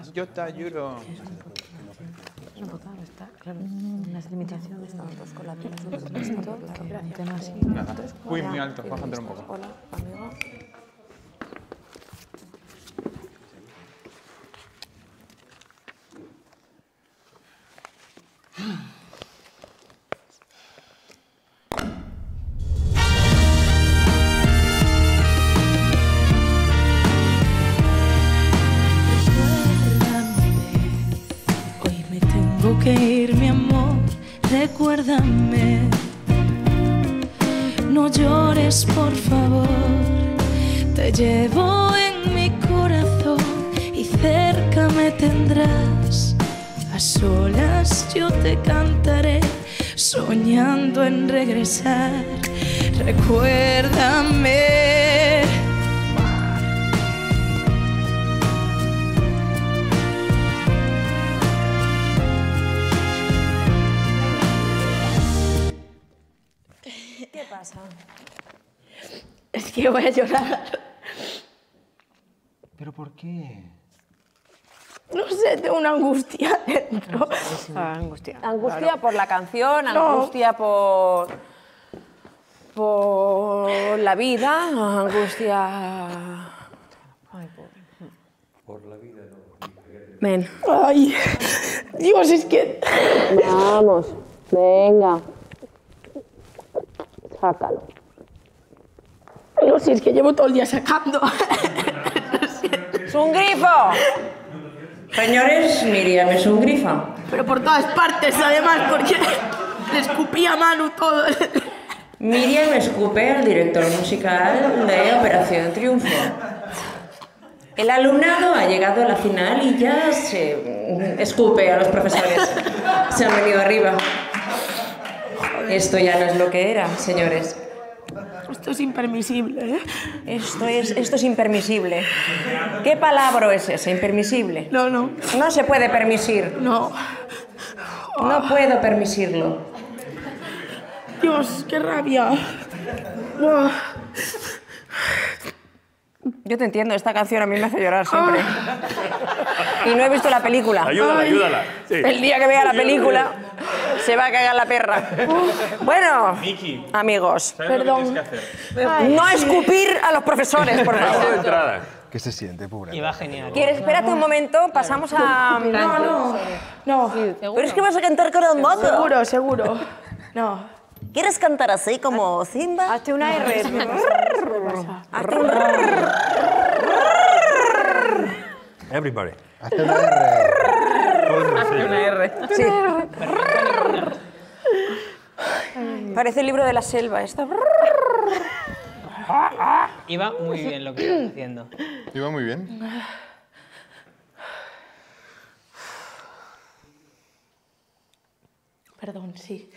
Yo te ayudo. No, pues claro, está, claro, las limitaciones. Estamos con la piel. Un tema así. Nada. Uy, muy alto, bájate un poco. Hola, amigo. Hoy me tengo que ir, mi amor, recuérdame. No llores, por favor. Te llevo en mi corazón y cerca me tendrás. A solas yo te cantaré, soñando en regresar. Recuérdame. ¿Qué pasa? Es que voy a llorar. ¿Pero por qué? No sé, tengo una angustia dentro. Angustia. Angustia por la canción, No. angustia por la vida, angustia... Ay, pobre. Por la vida, no. Ven. Ay, Dios, es que... Vamos, venga. Sácalo. No, si es que llevo todo el día sacando. ¡Es un grifo! Señores, Miriam es un grifo. Pero por todas partes, además, porque le escupía a Manu todo. Miriam escupe al director musical de Operación Triunfo. El alumnado ha llegado a la final y ya se escupe a los profesores. Se han venido arriba. Esto ya no es lo que era, señores. Esto es impermisible, ¿eh? Esto es impermisible. ¿Qué palabra es esa? Impermisible. No, no. No se puede permisir. No. No puedo permisirlo. Dios, qué rabia. Buah. Yo te entiendo, esta canción a mí me hace llorar siempre. Y no he visto la película. Ayúdala, Ay. ayúdala. Sí. El día que vea la película se va a cagar la perra. Bueno, Miki, amigos, ¿sabes lo que tienes que hacer? no escupir a los profesores, por Paso de favor. entrada. ¿Qué se siente, pobre? Y va genial. ¿Quieres? Espérate un momento, pasamos a... No. Pero es que vas a cantar con el mozo. Seguro, seguro. No. ¿Quieres cantar así como Simba? Hazte una R. Hazte un... Everybody. Hazte una R. una R. Sí. Parece el libro de la selva. Esta... Iba muy bien lo que estás haciendo. Iba muy bien. Perdón, sí.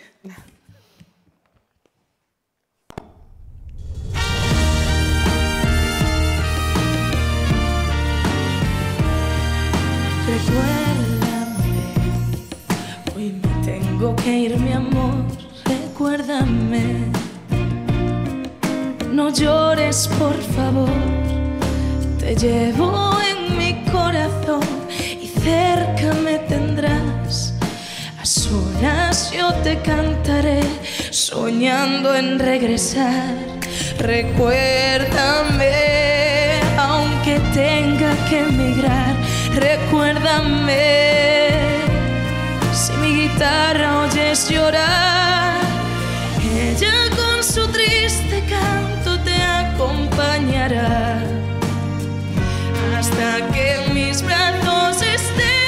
Recuérdame, hoy me tengo que ir, mi amor, recuérdame. No llores, por favor, te llevo en mi corazón y cerca me tendrás. A solas yo te cantaré, soñando en regresar. Recuérdame, aunque tenga que emigrar. Recuérdame, si mi guitarra oyes llorar, ella con su triste canto te acompañará hasta que en mis brazos estés.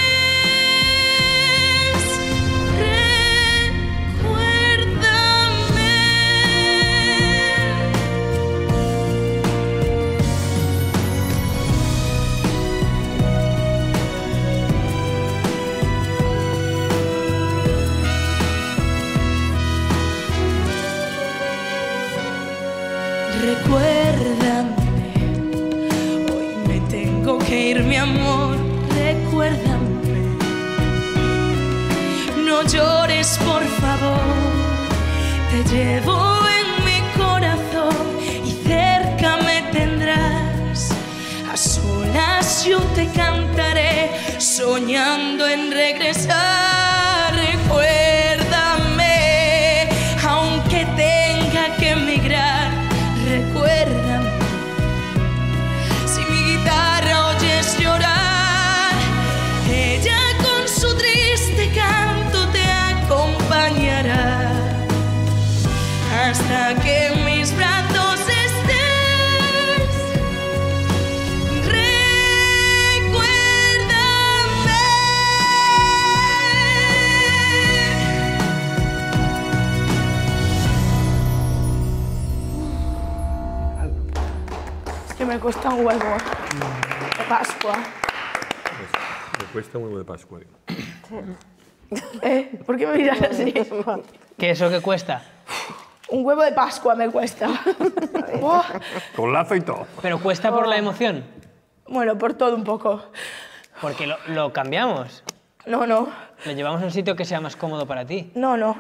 Recuérdame, hoy me tengo que ir, mi amor, recuérdame. No llores, por favor, te llevo en mi corazón y cerca me tendrás. A solas yo te cantaré, soñando en regresar. Recuérdame, aunque tenga que emigrar, recuérdame. Si mi guitarra oyes llorar, ella con su triste canto te acompañará hasta que en mis brazos estés. Recuérdame. Es que me cuesta un huevo. De Pascua. Me cuesta un huevo de Pascua. ¿Por qué me miras así? ¿Qué es lo que cuesta? Un huevo de Pascua me cuesta. Buah. Con lazo y todo. ¿Pero cuesta por la emoción? Bueno, por todo un poco. Porque lo cambiamos. No, no. Lo llevamos a un sitio que sea más cómodo para ti. No, no.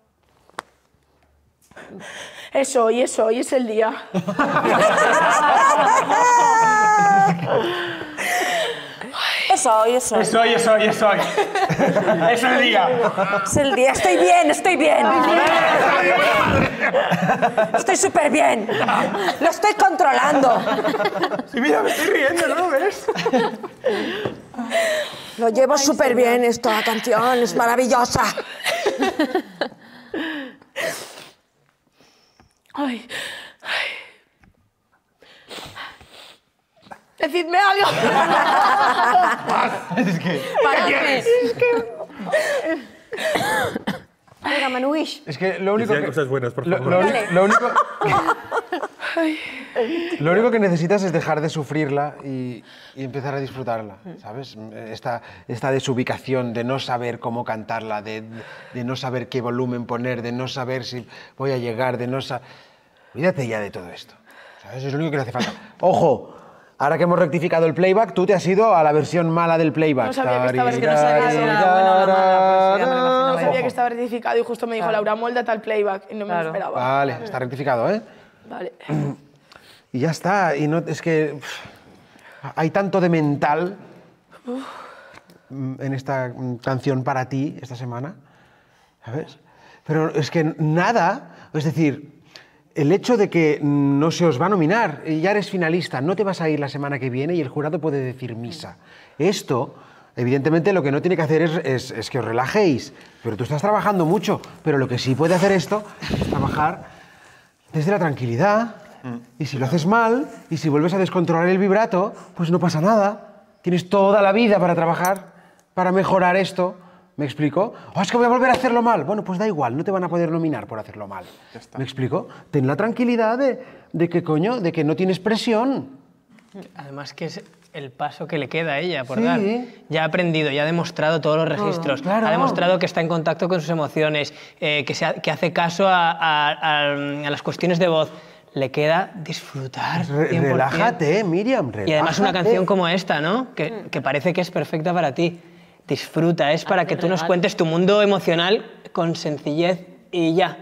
Hoy es el día. Es hoy. Es hoy. Es el día. Es el día. Estoy bien. Estoy súper bien. Lo estoy controlando. Sí, mira, me estoy riendo, ¿no lo ves? Lo llevo súper bien, esta canción. Es maravillosa. Ay. Decidme algo. Es que... Venga, Manuish. Es que lo único Decía que... cosas buenas, por Lo, favor. lo único que necesitas es dejar de sufrirla y empezar a disfrutarla, ¿sabes? Esta desubicación de no saber cómo cantarla, de no saber qué volumen poner, de no saber si voy a llegar, de no saber... Olvídate ya de todo esto, ¿sabes? Es lo único que le hace falta. ¡Ojo! Ahora que hemos rectificado el playback, tú te has ido a la versión mala del playback. No sabía que estaba No sabía que estaba rectificado y justo me dijo Laura, molda tal playback y no me lo esperaba. Vale, está rectificado, ¿eh? Vale. Y ya está. Y no, es que hay tanto de mental en esta canción para ti esta semana, ¿sabes? Pero es que nada, es decir, el hecho de que no se os va a nominar, y ya eres finalista, no te vas a ir la semana que viene y el jurado puede decir misa. Esto, evidentemente, lo que no tiene que hacer es que os relajéis, pero tú estás trabajando mucho, pero lo que sí puede hacer esto es trabajar desde la tranquilidad, y si lo haces mal, y si vuelves a descontrolar el vibrato, pues no pasa nada. Tienes toda la vida para trabajar, para mejorar esto. ¿Me explico? Oh, es que voy a volver a hacerlo mal. Bueno, pues da igual, no te van a poder nominar por hacerlo mal. ¿Me explico? Ten la tranquilidad de que, coño, de que no tienes presión. Además que es el paso que le queda a ella por Sí. dar. Ya ha aprendido, ya ha demostrado todos los registros, claro. ha demostrado que está en contacto con sus emociones, que hace caso a las cuestiones de voz. Le queda disfrutar 100%. Relájate, Miriam, relájate. Y además una canción como esta, ¿no? Que parece que es perfecta para ti. Disfruta, es para que tú nos cuentes tu mundo emocional con sencillez y ya.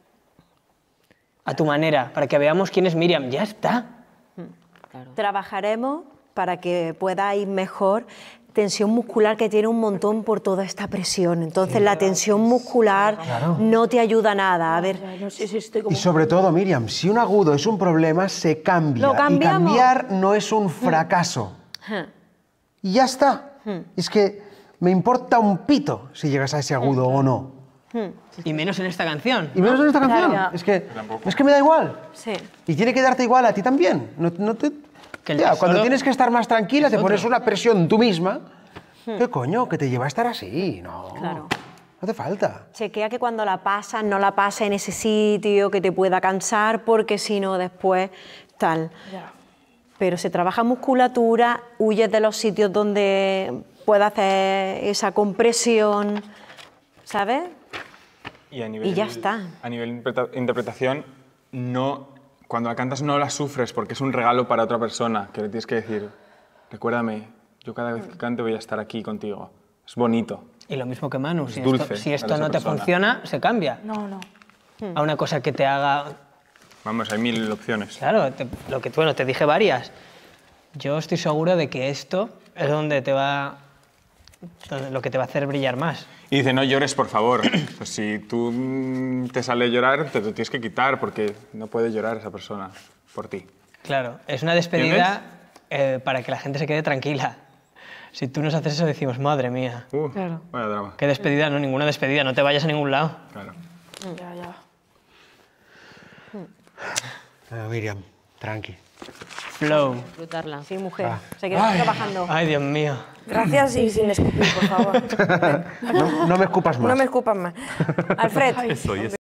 A tu manera, para que veamos quién es Miriam. Ya está. Trabajaremos para que pueda ir mejor. Tensión muscular que tiene un montón por toda esta presión. Entonces la tensión muscular no te ayuda nada. A ver, No sé si estoy como... Y sobre todo, Miriam, si un agudo es un problema, se cambia. Lo cambiamos. Y cambiar no es un fracaso. Y ya está. Es que me importa un pito si llegas a ese agudo o no. Y menos en esta canción. Y menos en esta canción. ya. Es que me da igual. sí. Y tiene que darte igual a ti también. No te... Que el Ya, tesoro cuando tienes que estar más tranquila, es te pones otro. una presión tú misma. ¿Qué coño? Que te lleva a estar así. No. Claro. No hace falta. Chequea que cuando la pasas, no la pases en ese sitio que te pueda cansar, porque si no, después tal. Ya. Pero se trabaja musculatura, huyes de los sitios donde pueda hacer esa compresión, ¿sabes? Y a nivel, Y ya está. A nivel interpretación, no, cuando la cantas no la sufres porque es un regalo para otra persona, que le tienes que decir, recuérdame, yo cada vez que cante voy a estar aquí contigo. Es bonito. Y lo mismo que Manu, si dulce esto, si para esto esa no te persona. funciona, se cambia No. a una cosa que te haga... Vamos, hay 1000 opciones. Claro, lo que bueno, te dije varias. Yo estoy seguro de que esto es donde te va lo que te va a hacer brillar más. Y dice, no llores, por favor. Pues si tú te sale llorar, te lo tienes que quitar porque no puede llorar esa persona por ti. Claro, es una despedida para que la gente se quede tranquila. Si tú nos haces eso, decimos, madre mía. Claro. Vaya drama. ¿Qué despedida? No, ninguna despedida, no te vayas a ningún lado. Claro. Ya. Miriam, tranqui. Flow. Disfrutarla. Sí, mujer. Seguiremos trabajando. Ay, Dios mío. Gracias y sin escupir, por favor. No me escupas más. No me escupan más. Alfred. Eso, y